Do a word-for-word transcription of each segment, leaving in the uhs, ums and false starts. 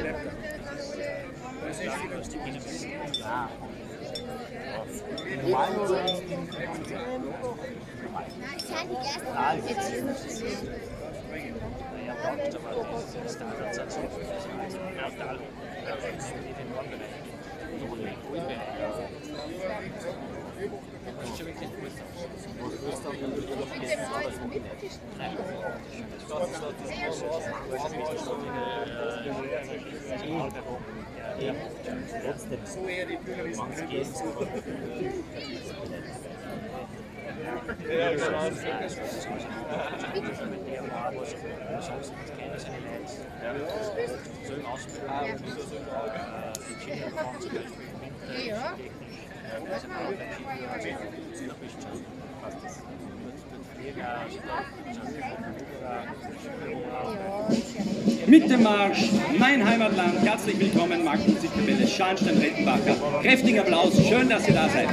So eher die Bürgerlichen gehen. Ja, genau. Mit dem Marsch Mein Heimatland, herzlich willkommen, Marktmusik Scharnstein Redtenbacher. Kräftigen Applaus, schön, dass ihr da seid.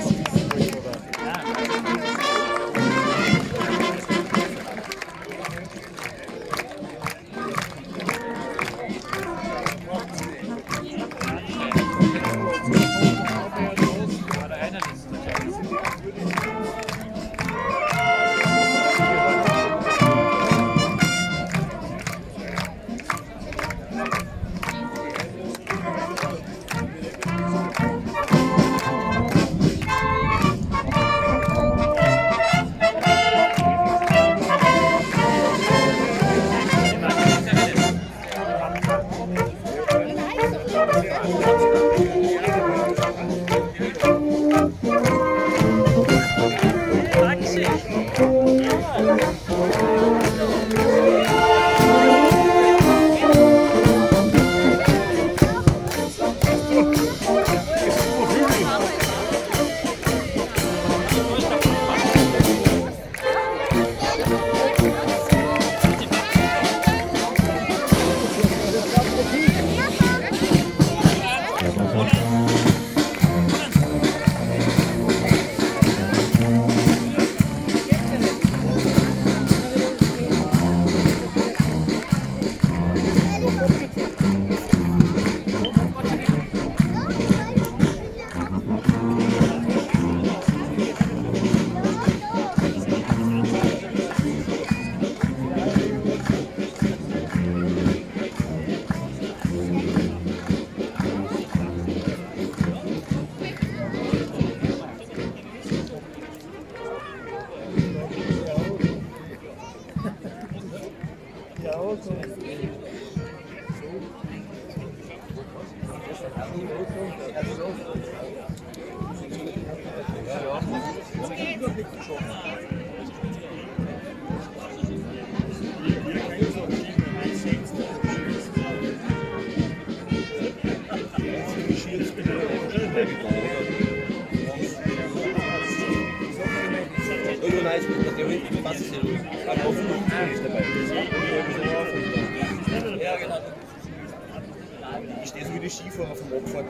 Ich stehe so wie die Skifahrer vom Opfer.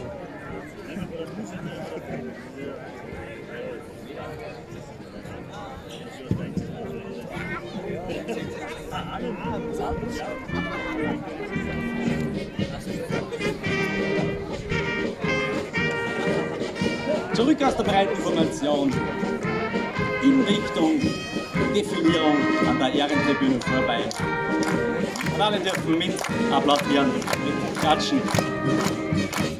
Zurück aus der breiten Formation in Richtung Defilierung an der Ehrentribüne vorbei. Und alle dürfen mit applaudieren, mit klatschen.